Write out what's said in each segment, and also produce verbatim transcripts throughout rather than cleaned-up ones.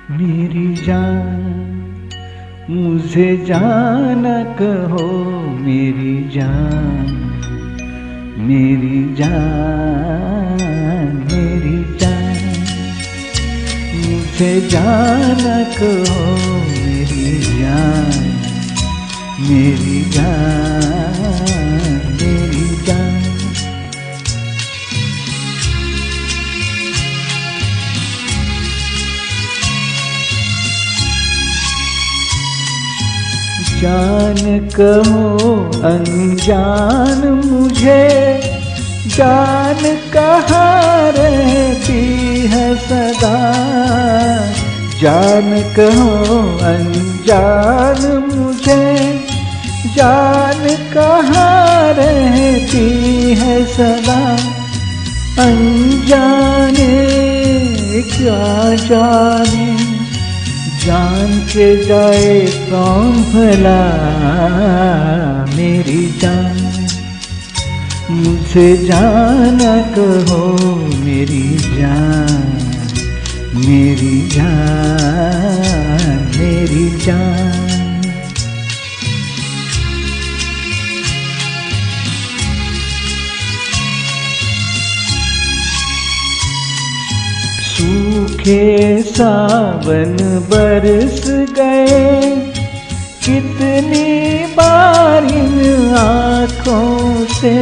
मेरी जान मुझे जाना कहो, मेरी जान मेरी जान मेरी जान मुझे जाना कहो, मेरी जान मेरी जान मेरी जान। जान कहो अनजान मुझे, जान कहाँ रहती है सदा। जान कहो अनजान मुझे, जान कहाँ रहती है सदा। अनजाने क्या जाने, जान के जाए कौन भला। मेरी जान मुझे जाना कहो, मेरी जान मेरी जान मेरी जान। सूखे सावन बरस गए, कितनी बार इन आँखों से।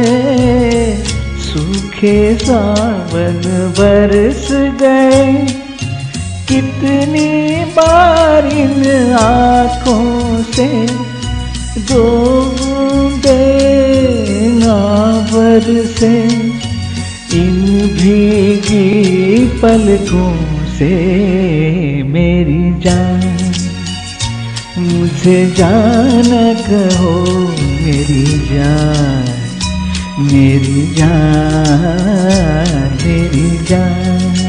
सूखे सावन बरस गए, कितनी बार इन आँखों से। दो बूंदे ना बरसे इन भीगी पलकों से। मेरी जान मुझे जाना कहो, मेरी जान मेरी जान मेरी जान।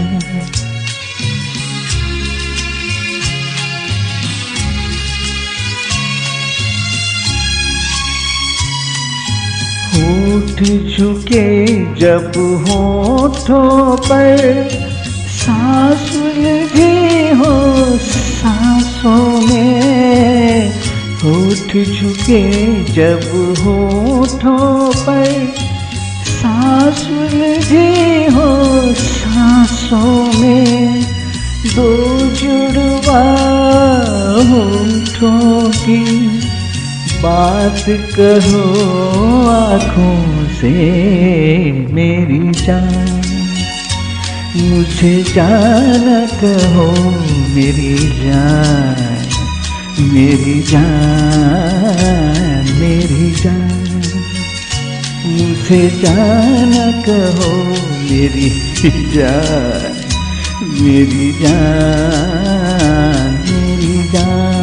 होठ झुके जब होठों पर, सांस उलझी हो सांसों में। होठ झुके जब होठों पर, सांस उलझी हो सांसों में। दो जुड़वा होठों की बात कहो आँखों से। मेरी जान मुझे जाना कहो, मेरी जान मेरी जान मेरी जान। मुझे जाना कहो, मेरी जान मेरी जान मेरी जान।